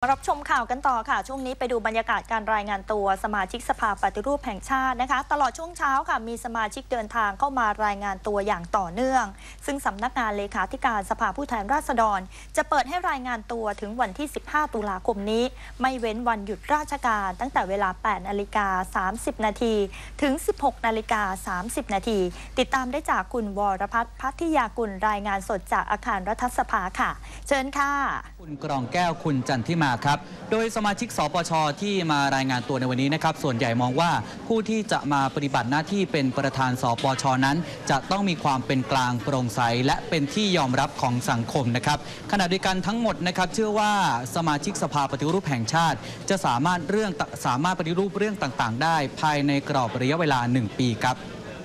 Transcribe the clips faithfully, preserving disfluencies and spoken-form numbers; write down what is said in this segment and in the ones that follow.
รับชมข่าวกันต่อค่ะช่วงนี้ไปดูบรรยากาศการรายงานตัวสมาชิกสภาปฏิรูปแห่งชาตินะคะตลอดช่วงเช้าค่ะมีสมาชิกเดินทางเข้ามารายงานตัวอย่างต่อเนื่องซึ่งสำนักงานเลขาธิการสภาผู้แทนราษฎรจะเปิดให้รายงานตัวถึงวันที่สิบห้าตุลาคมนี้ไม่เว้นวันหยุดราชการตั้งแต่เวลา แปดนาฬิกาสามสิบนาทีถึง สิบหกนาฬิกาสามสิบนาทีติดตามได้จากคุณวรพัฒน์พัทยากุลรายงานสดจากอาคารรัฐสภาค่ะเชิญค่ะคุณกรองแก้วคุณจันทิมาครับโดยสมาชิกสปช.ที่มารายงานตัวในวันนี้นะครับส่วนใหญ่มองว่าผู้ที่จะมาปฏิบัติหน้าที่เป็นประธานสปช.นั้นจะต้องมีความเป็นกลางโปร่งใสและเป็นที่ยอมรับของสังคมนะครับขณะเดียวกันทั้งหมดนะครับเชื่อว่าสมาชิกสภาปฏิรูปแห่งชาติจะสามารถเรื่องสามารถปฏิรูปเรื่องต่างๆได้ภายในกรอบระยะเวลาหนึ่งปีครับ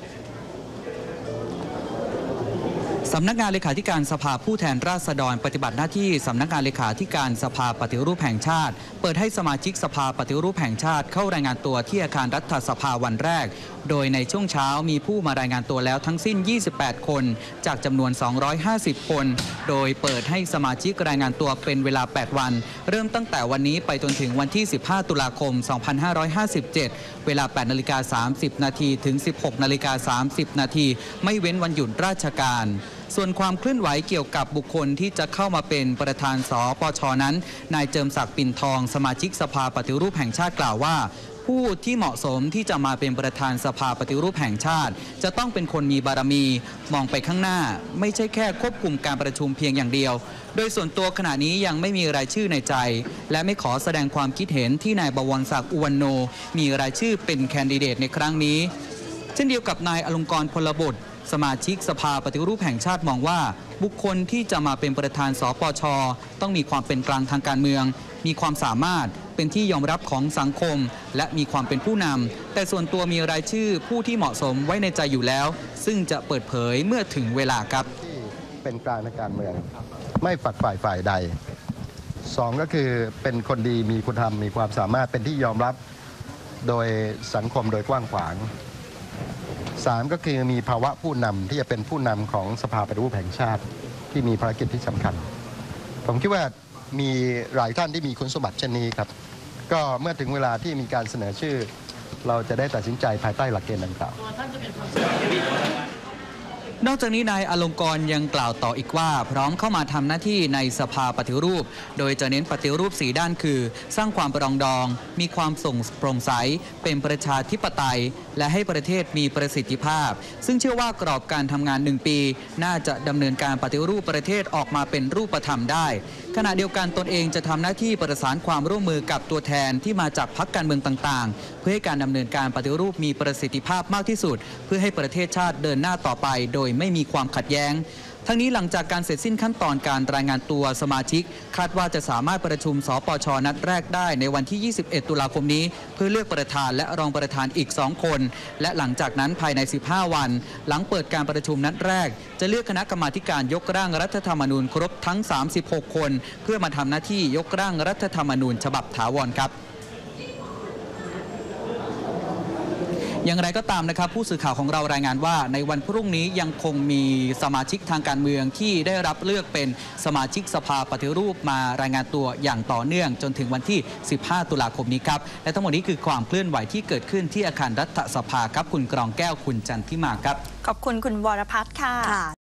สำนักงานเลขาธิการสภาผู้แทนราษฎรปฏิบัติหน้าที่สำนักงานเลขาธิการสภาปฏิรูปแห่งชาติเปิดให้สมาชิกสภาปฏิรูปแห่งชาติเข้ารายงานตัวที่อาคารรัฐสภาวันแรกโดยในช่วงเช้ามีผู้มารายงานตัวแล้วทั้งสิ้นยี่สิบแปดคนจากจำนวนสองร้อยห้าสิบคนโดยเปิดให้สมาชิกรายงานตัวเป็นเวลาแปดวันเริ่มตั้งแต่วันนี้ไปจนถึงวันที่สิบห้าตุลาคมสองพันห้าร้อยห้าสิบเจ็ดเวลา แปดนาฬิกาสามสิบนาทีถึง สิบหกนาฬิกาสามสิบนาทีไม่เว้นวันหยุดราชการส่วนความเคลื่อนไหวเกี่ยวกับบุคคลที่จะเข้ามาเป็นประธานสปช.นั้นนายเจิมศักดิ์ปิ่นทองสมาชิกสภาปฏิรูปแห่งชาติกล่าวว่าผู้ที่เหมาะสมที่จะมาเป็นประธานสภาปฏิรูปแห่งชาติจะต้องเป็นคนมีบารมีมองไปข้างหน้าไม่ใช่แค่ควบคุมการประชุมเพียงอย่างเดียวโดยส่วนตัวขณะนี้ยังไม่มีรายชื่อในใจและไม่ขอแสดงความคิดเห็นที่นายบวรศักดิ์อุวันโนมีรายชื่อเป็นแคนดิเดตในครั้งนี้เช่นเดียวกับนายอลงกรณ์พลบุตรสมาชิกสภาปฏิรูปแห่งชาติมองว่าบุคคลที่จะมาเป็นประธานสปช.ต้องมีความเป็นกลางทางการเมืองมีความสามารถเป็นที่ยอมรับของสังคมและมีความเป็นผู้นำแต่ส่วนตัวมีรายชื่อผู้ที่เหมาะสมไว้ในใจอยู่แล้วซึ่งจะเปิดเผยเมื่อถึงเวลาครับเป็นกลางทางการเมืองไม่ฝักฝ่ายฝ่ายใดสองก็คือเป็นคนดีมีคุณธรรมมีความสามารถเป็นที่ยอมรับโดยสังคมโดยกว้างขวางสามก็คือมีภาวะผู้นำที่จะเป็นผู้นำของสภาปฏิรูปแห่งชาติที่มีภารกิจที่สำคัญผมคิดว่ามีหลายท่านที่มีคุณสมบัติเช่นนี้ครับก็เมื่อถึงเวลาที่มีการเสนอชื่อเราจะได้ตัดสินใจภายใต้หลักเกณฑ์ดังกล่าวนอกจากนี้นายอลงกรณ์ยังกล่าวต่ออีกว่าพร้อมเข้ามาทำหน้าที่ในสภาปฏิรูปโดยจะเน้นปฏิรูปสี่ด้านคือสร้างความปรองดองมีความส่งโปร่งใสเป็นประชาธิปไตยและให้ประเทศมีประสิทธิภาพซึ่งเชื่อว่ากรอบการทำงานหนึ่งปีน่าจะดำเนินการปฏิรูปประเทศออกมาเป็นรูปธรรมได้ขณะเดียวกันตนเองจะทำหน้าที่ประสานความร่วมมือกับตัวแทนที่มาจากพรรคการเมืองต่างๆเพื่อให้การดำเนินการปฏิรูปมีประสิทธิภาพมากที่สุดเพื่อให้ประเทศชาติเดินหน้าต่อไปโดยไม่มีความขัดแย้งทั้งนี้หลังจากการเสร็จสิ้นขั้นตอนการรายงานตัวสมาชิกคาดว่าจะสามารถประชุมสปช.นัดแรกได้ในวันที่ ยี่สิบเอ็ดตุลาคมนี้เพื่อเลือกประธานและรองประธานอีกสองคนและหลังจากนั้นภายในสิบห้าวันหลังเปิดการประชุมนัดแรกจะเลือกคณะกรรมาการยกร่างรัฐธรรมนูญครบทั้งสามสิบหกคนเพื่อมาทำหน้าที่ยกร่างรัฐธรรมนูญฉบับถาวรครับอย่างไรก็ตามนะครับผู้สื่อข่าวของเรารายงานว่าในวันพรุ่งนี้ยังคงมีสมาชิกทางการเมืองที่ได้รับเลือกเป็นสมาชิกสภาปฏิรูปมารายงานตัวอย่างต่อเนื่องจนถึงวันที่สิบห้าตุลาคมนี้ครับและทั้งหมดนี้คือความเคลื่อนไหวที่เกิดขึ้นที่อาคารรัฐสภาครับคุณกรองแก้วคุณจันทิมาครับขอบคุณคุณวรพัฒน์ค่ะ